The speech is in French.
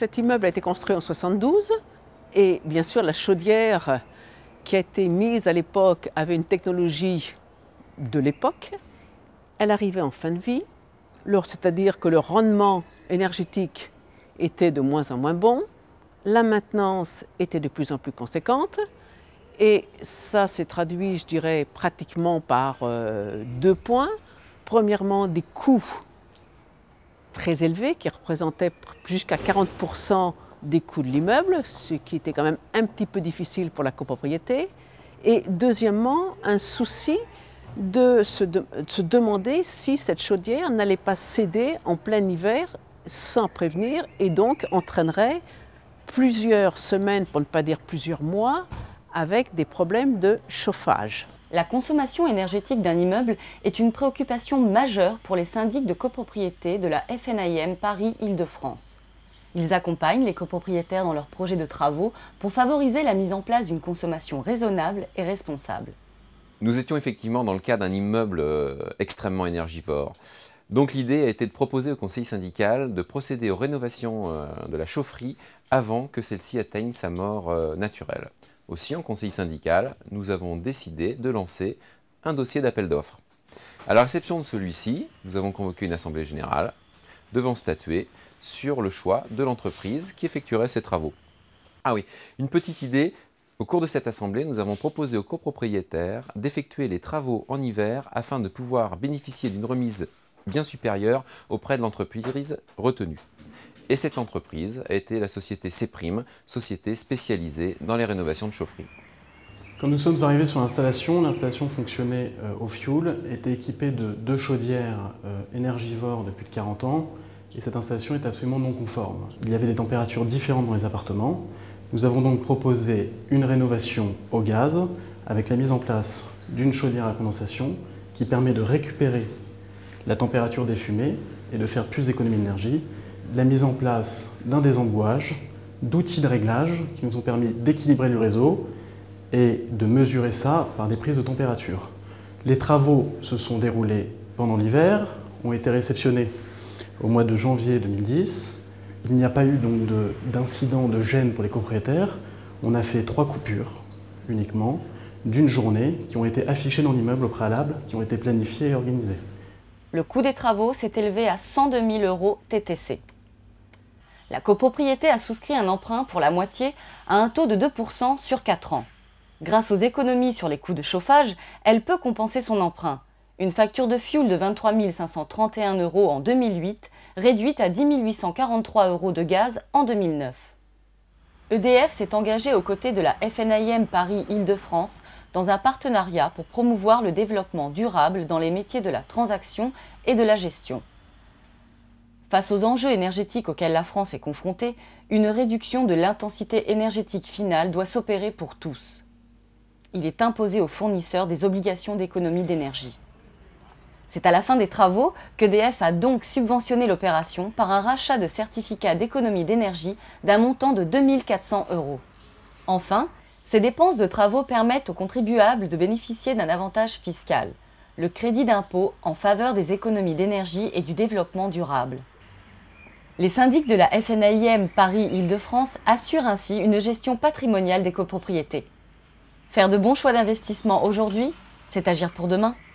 Cet immeuble a été construit en 72 et bien sûr la chaudière qui a été mise à l'époque avait une technologie de l'époque. Elle arrivait en fin de vie, c'est-à-dire que le rendement énergétique était de moins en moins bon, la maintenance était de plus en plus conséquente et ça s'est traduit, je dirais, pratiquement par deux points. Premièrement, des coûts très élevés qui représentaient jusqu'à 40% des coûts de l'immeuble, ce qui était quand même un petit peu difficile pour la copropriété. Et deuxièmement, un souci de se demander si cette chaudière n'allait pas céder en plein hiver sans prévenir et donc entraînerait plusieurs semaines, pour ne pas dire plusieurs mois, avec des problèmes de chauffage. La consommation énergétique d'un immeuble est une préoccupation majeure pour les syndics de copropriété de la FNAIM Paris-Île-de-France. Ils accompagnent les copropriétaires dans leurs projets de travaux pour favoriser la mise en place d'une consommation raisonnable et responsable. Nous étions effectivement dans le cas d'un immeuble extrêmement énergivore. Donc l'idée a été de proposer au conseil syndical de procéder aux rénovations de la chaufferie avant que celle-ci atteigne sa mort naturelle. Aussi, en conseil syndical, nous avons décidé de lancer un dossier d'appel d'offres. À la réception de celui-ci, nous avons convoqué une assemblée générale devant statuer sur le choix de l'entreprise qui effectuerait ces travaux. Ah oui, une petite idée, au cours de cette assemblée, nous avons proposé aux copropriétaires d'effectuer les travaux en hiver afin de pouvoir bénéficier d'une remise bien supérieure auprès de l'entreprise retenue. Et cette entreprise a été la société C-Prime, société spécialisée dans les rénovations de chaufferie. Quand nous sommes arrivés sur l'installation fonctionnait au fioul, était équipée de 2 chaudières énergivores depuis plus de 40 ans et cette installation est absolument non conforme. Il y avait des températures différentes dans les appartements. Nous avons donc proposé une rénovation au gaz avec la mise en place d'une chaudière à condensation qui permet de récupérer la température des fumées et de faire plus d'économie d'énergie. La mise en place d'un désembouage, d'outils de réglage qui nous ont permis d'équilibrer le réseau et de mesurer ça par des prises de température. Les travaux se sont déroulés pendant l'hiver, ont été réceptionnés au mois de janvier 2010. Il n'y a pas eu donc d'incident de gêne pour les copropriétaires. On a fait 3 coupures uniquement d'une journée qui ont été affichées dans l'immeuble au préalable, qui ont été planifiées et organisées. Le coût des travaux s'est élevé à 102 000 € TTC. La copropriété a souscrit un emprunt pour la moitié à un taux de 2% sur 4 ans. Grâce aux économies sur les coûts de chauffage, elle peut compenser son emprunt. Une facture de fioul de 23 531 € en 2008, réduite à 10 843 € de gaz en 2009. EDF s'est engagé aux côtés de la FNAIM Paris-Île-de-France dans un partenariat pour promouvoir le développement durable dans les métiers de la transaction et de la gestion. Face aux enjeux énergétiques auxquels la France est confrontée, une réduction de l'intensité énergétique finale doit s'opérer pour tous. Il est imposé aux fournisseurs des obligations d'économie d'énergie. C'est à la fin des travaux qu'EDF a donc subventionné l'opération par un rachat de certificats d'économie d'énergie d'un montant de 2 400 €. Enfin, ces dépenses de travaux permettent aux contribuables de bénéficier d'un avantage fiscal, le crédit d'impôt en faveur des économies d'énergie et du développement durable. Les syndics de la FNAIM Paris-Île-de-France assurent ainsi une gestion patrimoniale des copropriétés. Faire de bons choix d'investissement aujourd'hui, c'est agir pour demain.